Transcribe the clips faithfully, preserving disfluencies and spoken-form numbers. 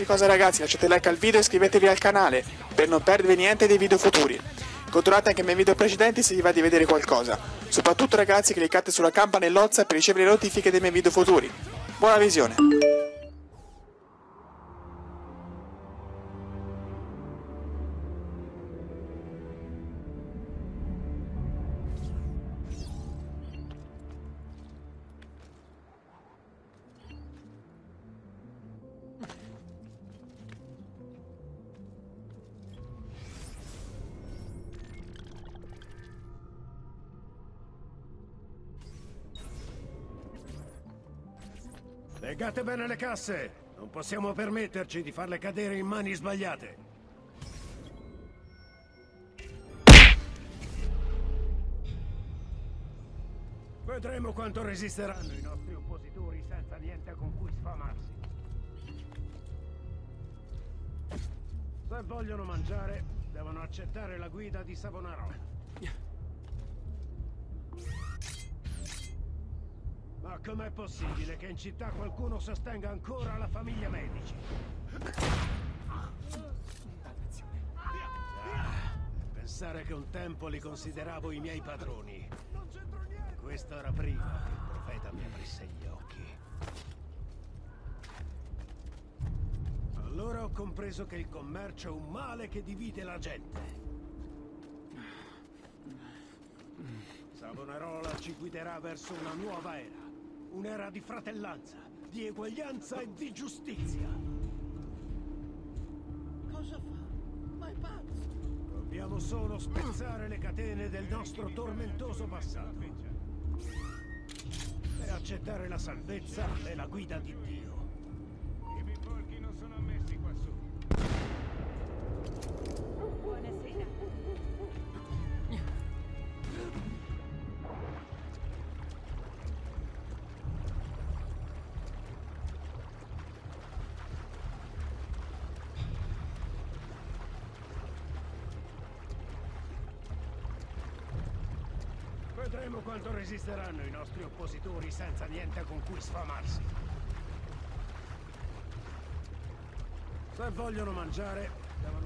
qualsiasi cosa ragazzi, lasciate like al video e iscrivetevi al canale per non perdervi niente dei video futuri. Controllate anche i miei video precedenti se vi va di vedere qualcosa. Soprattutto ragazzi, cliccate sulla campanellozza per ricevere le notifiche dei miei video futuri. Buona visione! Legate bene le casse! Non possiamo permetterci di farle cadere in mani sbagliate. Vedremo quanto resisteranno i nostri oppositori senza niente con cui sfamarsi. Se vogliono mangiare, devono accettare la guida di Savonarola. Ma com'è possibile che in città qualcuno sostenga ancora la famiglia Medici? Ah, pensare che un tempo li consideravo i miei padroni. Questo era prima che il profeta mi aprisse gli occhi. Allora ho compreso che il commercio è un male che divide la gente. Savonarola ci guiderà verso una nuova era. Un'era di fratellanza, di eguaglianza e di giustizia. Cosa fa? Ma è pazzo! Dobbiamo solo spezzare le catene del nostro tormentoso passato e accettare la salvezza e la guida di Dio. I miei porchi non sono ammessi qua su. Buonasera. Vedremo quanto resisteranno i nostri oppositori senza niente con cui sfamarsi. Se vogliono mangiare, devono...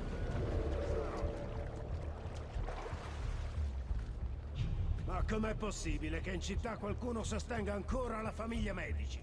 Ma com'è possibile che in città qualcuno sostenga ancora la famiglia Medici?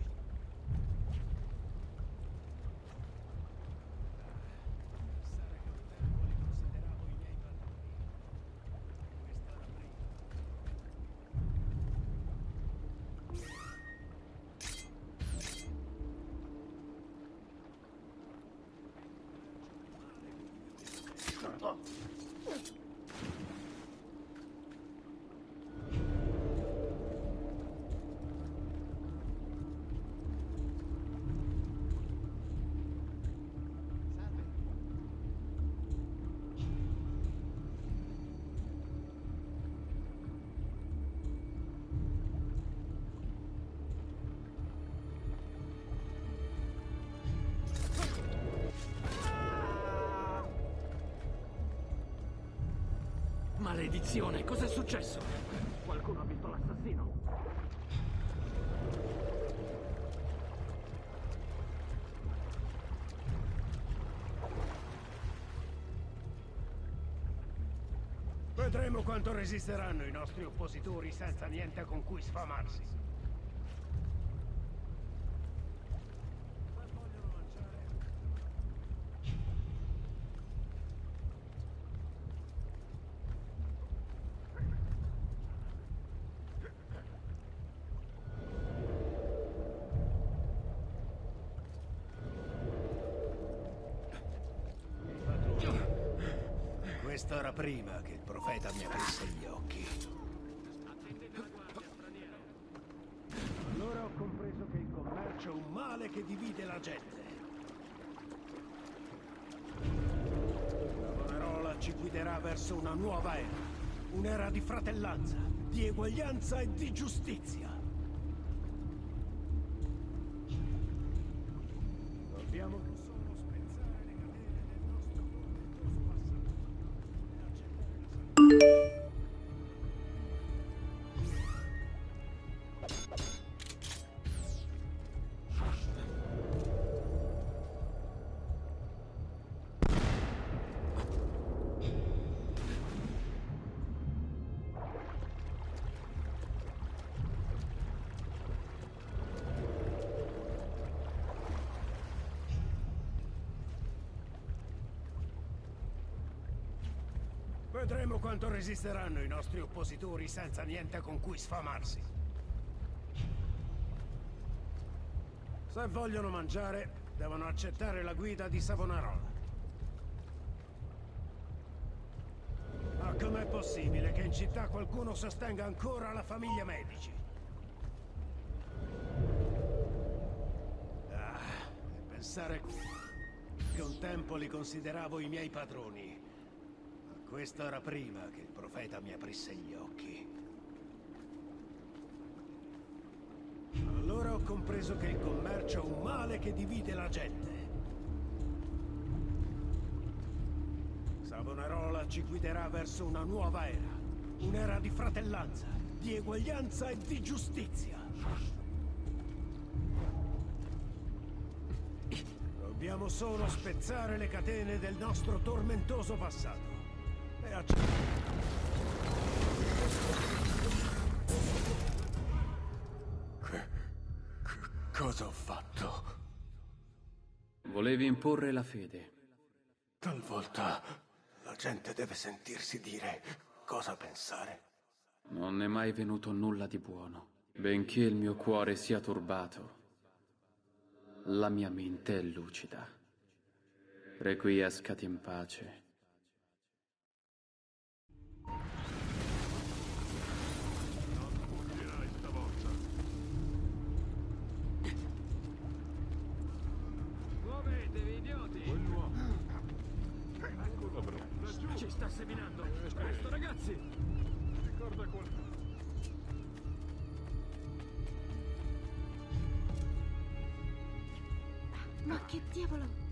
Maledizione, cos'è successo? Qualcuno ha visto l'assassino? Vedremo quanto resisteranno i nostri oppositori senza niente con cui sfamarsi. Questo era prima che il profeta mi aprisse gli occhi. Allora ho compreso che il commercio è un male che divide la gente. Savonarola ci guiderà verso una nuova era. Un'era di fratellanza, di eguaglianza e di giustizia. Dobbiamo solo spezzare le catene del nostro tormentoso passato. Vedremo quanto resisteranno i nostri oppositori senza niente con cui sfamarsi. Se vogliono mangiare, devono accettare la guida di Savonarola. Ma com'è possibile che in città qualcuno sostenga ancora la famiglia Medici? Ah, e pensare che un tempo li consideravo i miei padroni. Ma questo era prima che il profeta mi aprisse gli occhi. Allora ho compreso che il commercio è un male che divide la gente. Savonarola ci guiderà verso una nuova era. Un'era di fratellanza, di eguaglianza e di giustizia. Dobbiamo solo spezzare le catene del nostro tormentoso passato. E accettare. Cosa ho fatto? Volevi imporre la fede. Talvolta la gente deve sentirsi dire cosa pensare. Non è mai venuto nulla di buono. Benché il mio cuore sia turbato, la mia mente è lucida. Requiescati in pace. Muovetevi, idioti! Ci sta seminando! Presto, ragazzi! Ricorda qualcosa. Ma che diavolo?